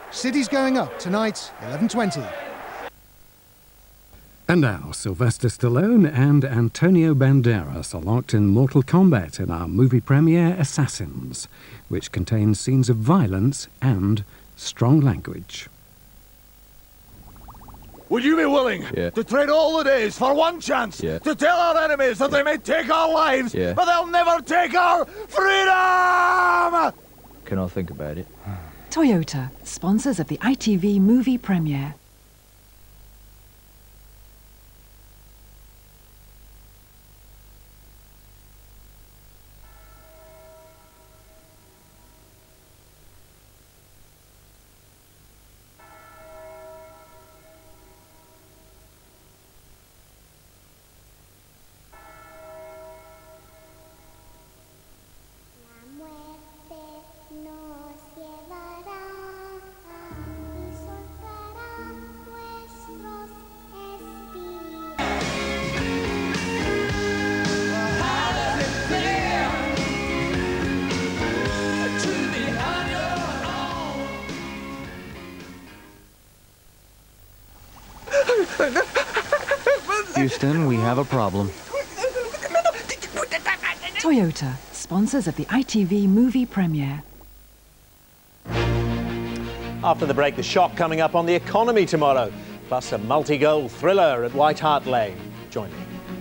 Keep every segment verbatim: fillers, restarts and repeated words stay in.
City's going up tonight, eleven twenty. And now, Sylvester Stallone and Antonio Banderas are locked in mortal combat in our movie premiere, Assassins, which contains scenes of violence and strong language. Would you be willing yeah. to trade all the days for one chance yeah. to tell our enemies that yeah. they may take our lives, yeah. but they'll never take our freedom? Can I think about it? Toyota, sponsors of the I T V movie premiere. Houston, we have a problem. Toyota, sponsors of the I T V movie premiere. After the break, the shock coming up on the economy tomorrow, plus a multi-goal thriller at White Hart Lane. Join me.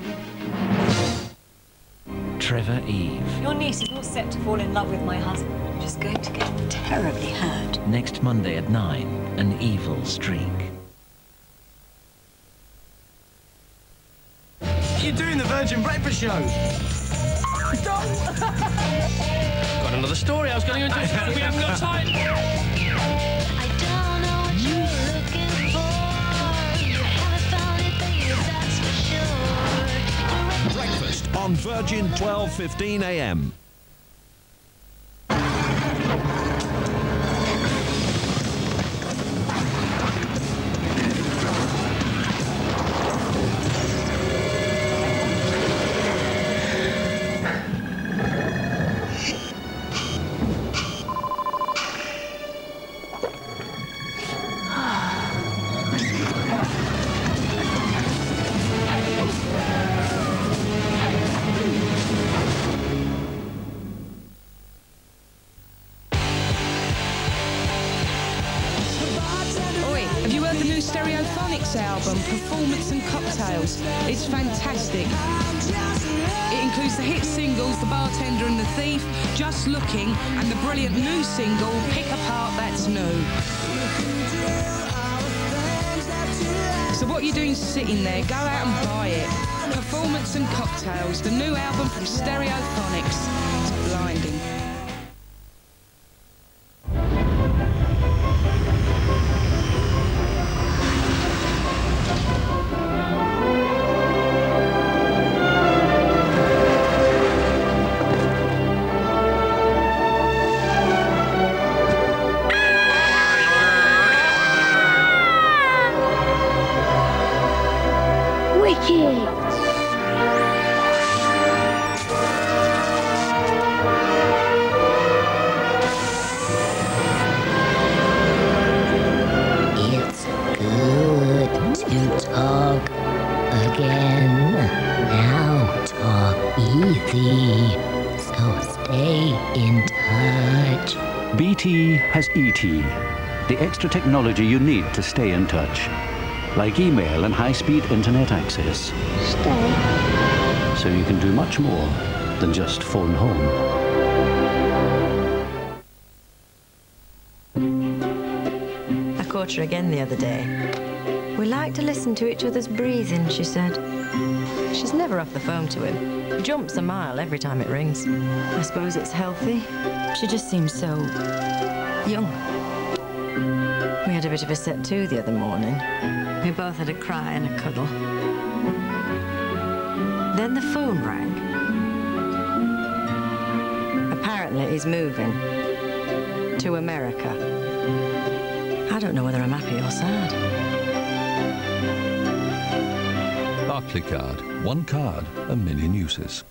Trevor Eve. Your niece is all set to fall in love with my husband. I'm just going to get terribly hurt. Next Monday at nine, An Evil Streak. You're doing the Virgin Breakfast Show. Got another story I was going to go into. We haven't got time. I don't know what you're looking for. You haven't found it, baby, that's for sure. Breakfast on Virgin, twelve fifteen a m. Album, Performance and Cocktails. It's fantastic. It includes the hit singles The Bartender and the Thief, Just Looking, and the brilliant new single Pick Apart That's New. So what you're doing sitting there, go out and buy it. Performance and Cocktails, the new album from Stereophonics. It's blinding. B T has E T, the extra technology you need to stay in touch, like email and high-speed internet access. Stay. So you can do much more than just phone home. I caught her again the other day. We like to listen to each other's breathing, she said. She's never off the phone to him. Jumps a mile every time it rings. I suppose it's healthy. She just seems so young. We had a bit of a set to the other morning. We both had a cry and a cuddle. Then the phone rang. Apparently he's moving to America. I don't know whether I'm happy or sad. Barclaycard. One card, a million uses.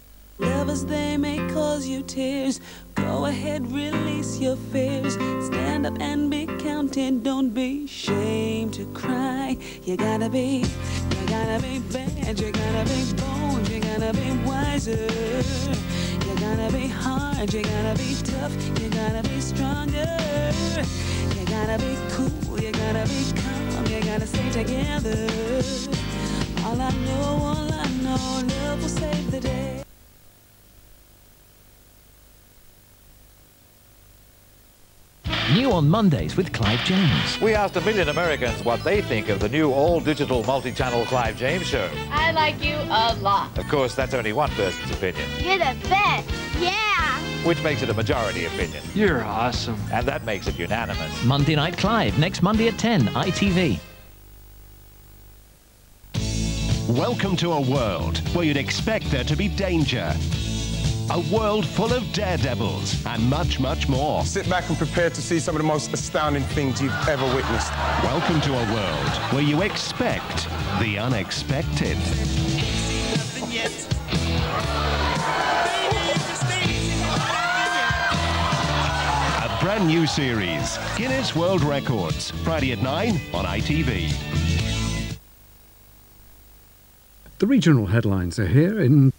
Lovers, they may cause you tears. Go ahead, release your fears. Stand stand up and be counted. Don't be ashamed to cry. You gotta be, you gotta be bad. You gotta be bold. You gotta be wiser. You gotta be hard. You gotta be tough. You gotta be stronger. You gotta be cool. You gotta be calm. You gotta stay together. All I know, all I know, love will save the day. New on Mondays with Clive James. We asked a million Americans what they think of the new all-digital multi-channel Clive James show. I like you a lot. Of course, that's only one person's opinion, You're the best. Yeah. which makes it a majority opinion. You're awesome. And that makes it unanimous. Monday Night Clive, next Monday at ten, I T V. Welcome to a world where you'd expect there to be danger. A world full of daredevils and much, much more. Sit back and prepare to see some of the most astounding things you've ever witnessed. Welcome to a world where you expect the unexpected. A brand new series, Guinness World Records, Friday at nine on I T V. The regional headlines are here in